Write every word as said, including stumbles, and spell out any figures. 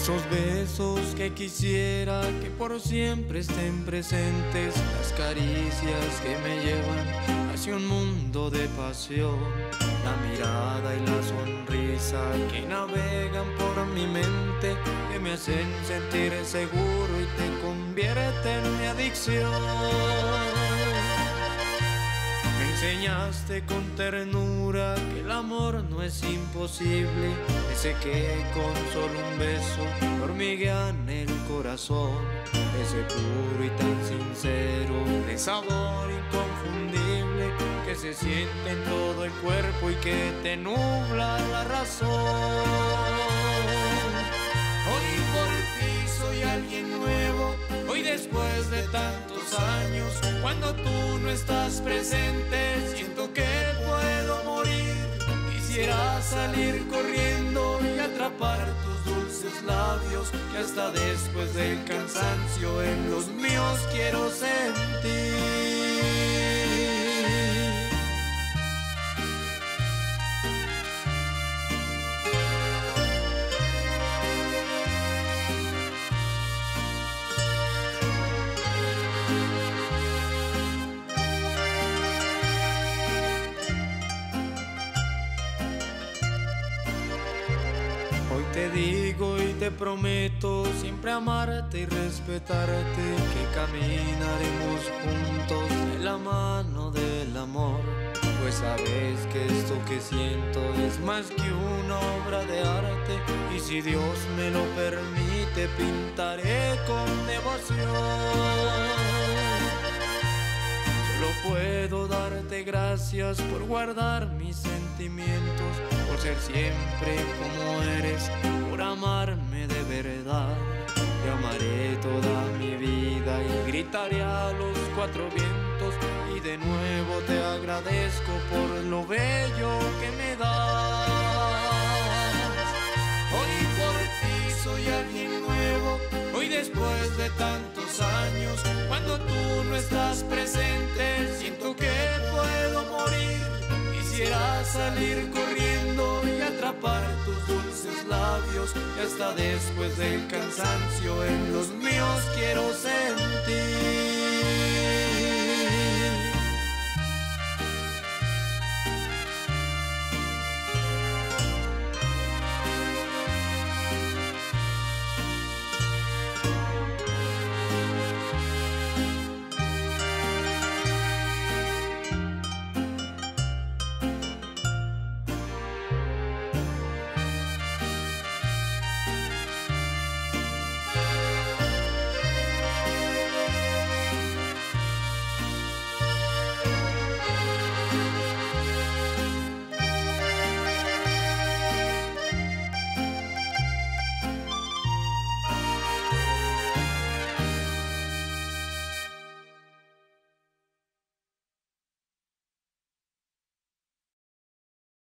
Esos besos que quisiera que por siempre estén presentes, las caricias que me llevan hacia un mundo de pasión, la mirada y la sonrisa que navegan por mi mente, que me hacen sentir seguro y te convierten en mi adicción. Me enseñaste con ternura que el amor no es imposible, ese que con solo un beso hormiguean el corazón, ese puro y tan sincero, de sabor inconfundible, que se siente en todo el cuerpo y que te nubla la razón. Hoy por ti soy alguien nuevo, hoy después de tantos años, cuando tú no estás presente, siento que puedo morir. Quisiera salir corriendo y atrapar tus dulces labios, que hasta después del cansancio en los míos quiero sentir. Hoy te digo y te prometo siempre amarte y respetarte, que caminaremos juntos de la mano del amor, pues sabes que esto que siento es más que una obra de arte, y si Dios me lo permite pintaré con devoción. Solo puedo darte gracias por guardar mis sentimientos, por ser siempre como eres, por amarme de verdad. Te amaré toda mi vida y gritaré a los cuatro vientos, y de nuevo te agradezco por lo bello que me das. Hoy por ti soy alguien nuevo, hoy después de tantos años, cuando tú no estás presente, siento que puedo morir. Quisiera salir corriendo y atrapar tus dulces labios, y hasta después del cansancio en los míos quiero sentir.